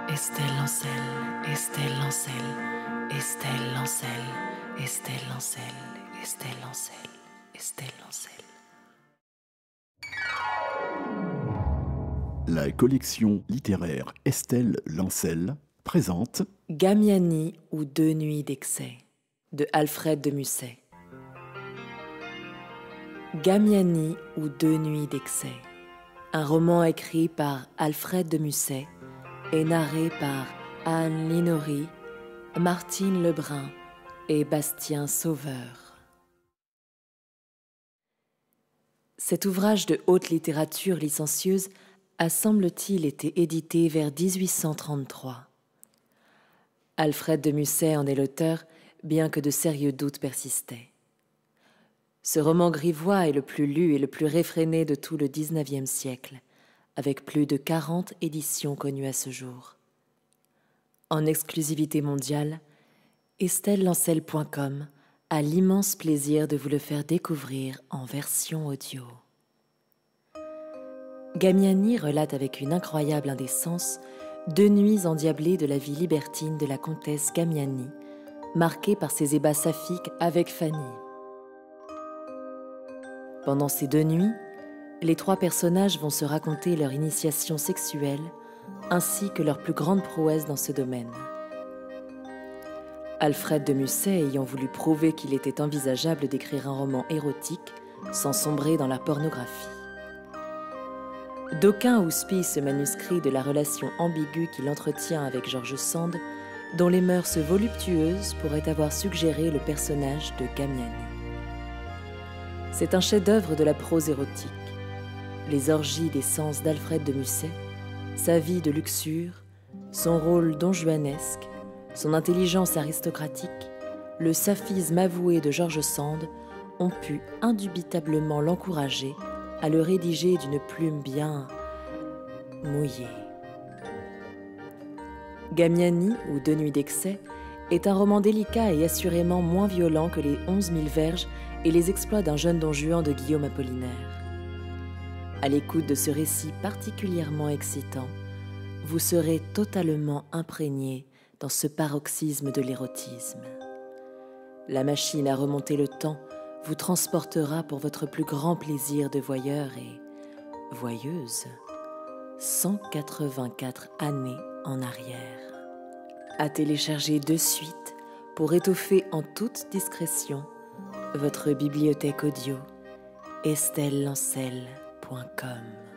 Estelle Lancel, Estelle Lancel, Estelle Lancel, Estelle Lancel, Estelle Lancel, Estelle Lancel. La collection littéraire Estelle Lancel présente Gamiani ou Deux nuits d'excès de Alfred de Musset. Gamiani ou Deux nuits d'excès, un roman écrit par Alfred de Musset et narré par Anne Linori, Martine Lebrun et Bastien Sauveur. Cet ouvrage de haute littérature licencieuse a, semble-t-il, été édité vers 1833. Alfred de Musset en est l'auteur, bien que de sérieux doutes persistaient. Ce roman grivois est le plus lu et le plus réfréné de tout le XIXe siècle, avec plus de 40 éditions connues à ce jour. En exclusivité mondiale, EstelleLancel.com a l'immense plaisir de vous le faire découvrir en version audio. Gamiani relate avec une incroyable indécence 2 nuits endiablées de la vie libertine de la comtesse Gamiani, marquée par ses ébats saphiques avec Fanny. Pendant ces 2 nuits, les 3 personnages vont se raconter leur initiation sexuelle ainsi que leur plus grande prouesse dans ce domaine. Alfred de Musset ayant voulu prouver qu'il était envisageable d'écrire un roman érotique sans sombrer dans la pornographie. D'aucuns houspillent ce manuscrit de la relation ambiguë qu'il entretient avec George Sand, dont les mœurs voluptueuses pourraient avoir suggéré le personnage de Gamiani. C'est un chef-d'œuvre de la prose érotique. Les orgies des sens d'Alfred de Musset, sa vie de luxure, son rôle donjuanesque, son intelligence aristocratique, le saphisme avoué de George Sand ont pu indubitablement l'encourager à le rédiger d'une plume bien mouillée. Gamiani, ou Deux nuits d'excès, est un roman délicat et assurément moins violent que les 11 000 verges et les exploits d'un jeune Don Juan de Guillaume Apollinaire. À l'écoute de ce récit particulièrement excitant, vous serez totalement imprégné dans ce paroxysme de l'érotisme. La machine à remonter le temps vous transportera pour votre plus grand plaisir de voyeur et voyeuse 184 années en arrière. À télécharger de suite pour étoffer en toute discrétion votre bibliothèque audio EstelleLancel.com.